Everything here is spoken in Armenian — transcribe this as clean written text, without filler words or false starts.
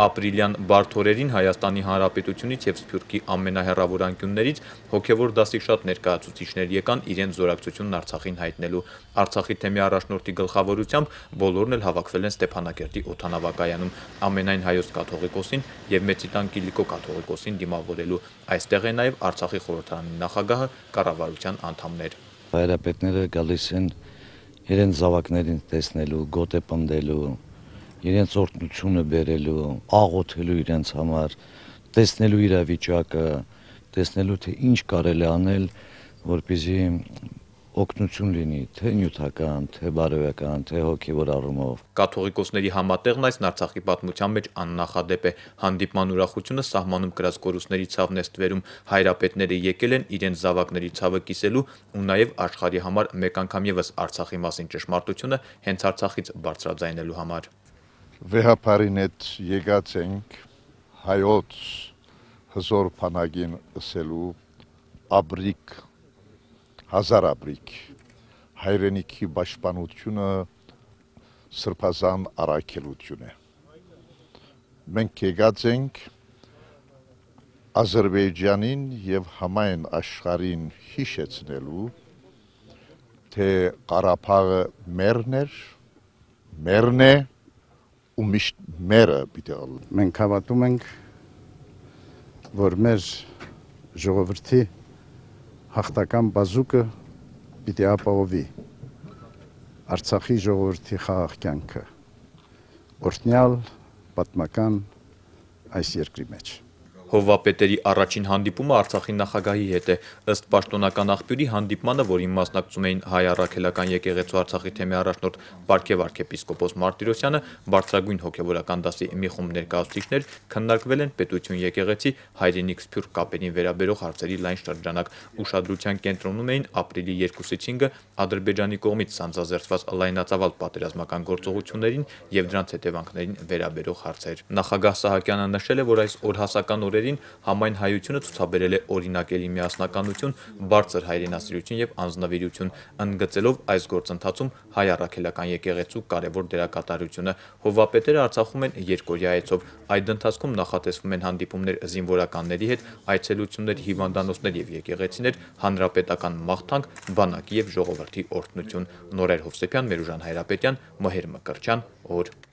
Ապրիլյան բարդ օրերին Հայաստանի Հանրապետությունից և Սփյուռքի ամենահեռավոր անկյուններից հոգևոր դասի շատ ներկայացուցիչներ եկան իրենց զորակցությունն Արցախին հայտնելու։ Արցախի թեմի առաջնորդի գլխավորությամբ բոլորն էլ հավաքվել են Ստեփանակերտի օդանավակայանում ամենայն հայոց կաթողիկոսին և Մեծիտան Կիլիկո կաթողիկոսին դիմավորելու։ Այստեղ է նաև Արցախի խորհրդարանի նախագահը, կառավարության անդամներ։ Հայրապետները գալիս են իրենց զավակներին տեսնելու, գոտ է պնդելու, իրենց օրհնությունը բերելու, աղոթելու իրենց համար, տեսնելու իրավիճակը, տեսնելու թե ինչ կարելի անել, որպեսզի օգնություն լինի, թե նյութական, թե բարոյական, թե հոգևոր առումով։ Կաթողիկոսների համատեղն այս Արցախի պատմության մեջ աննախադեպ է։ Հանդիպման ուրախությունը սահմանում կրած կորուստների ցավն է ստվերում։ Հայրապետները եկել են իրենց զավակների ցավը կիսելու ու նաև աշխարհի համար մեկ անգամ եւս Արցախի մասին ճշմարտությունը հենց Արցախից բարձրաձայնելու համար։ Վեհապարին հետ եկած ենք հայոց հզոր բանակին ասելու աբրիկ հազար աբրիկ հայրենիքի պաշտպանությունը սրբազան առաքելություն է։ Մենք եկած ենք Ադրբեջանին եւ համայն աշխարհին հիշեցնելու, թե Ղարաբաղը մերն է ու միշտ մերը պիտի ալու։ Մենք հավատում ենք, որ մեր ժողովրդի հաղթական բազուկը պիտի ապահովի Արցախի ժողովրդի խաղաղ կյանքը, օրհնյալ պատմական այս երկրի մեջ։ Հովվապետերի առաջին հանդիպումը Արցախի նախագահի հետ է։ Ըստ պաշտոնական աղբյուրի հանդիպմանը, որին մասնակցում էին հայ առաքելական եկեղեցու Արցախի թեմի առաջնորդ Պարքև arczepiskopos Մարտիրոսյանը, բարձրագույն հոգևորական դասի մի խումբ ներկայացուցիչներ, քննարկվել են պետություն եկեղեցի հայրենիք Սփյուռք կապերին վերաբերող հարցերի լայն շրջանակ։ Ուշադրության կենտրոնում էին ապրիլի 2-ից 5-ը Ադրբեջանի կողմից սանձազերծված լայնածավալ պատերազմական գործողություններին եւ դրանց հետևանքներին վերաբերող հարցեր։ Նախագահ Սահակյանը նշել է, որ այս օրհասական օրերին համայն հայությունը ցուցաբերել է օրինակելի միասնականություն, բարձր հայրենասիրություն եւ անձնվիրություն, ընդգծելով այս գործընթացում հայ առաքելական եկեղեցու կարևոր դերակատարությունը։ Հովվապետերը Արցախում են երկօրյա այցով։ Այդ ընթացքում նախատեսվում են հանդիպումներ զինվորականների հետ, այցելություններ հիվանդանոցներ եւ եկեղեցիներ, հանրապետական մաղթանք, բանակի եւ ժողովրդի օրհնություն։ Նորեր Հովսեփյան, Մերուժան Հայրապետյան, Մհեր Մկրտչյան, օր։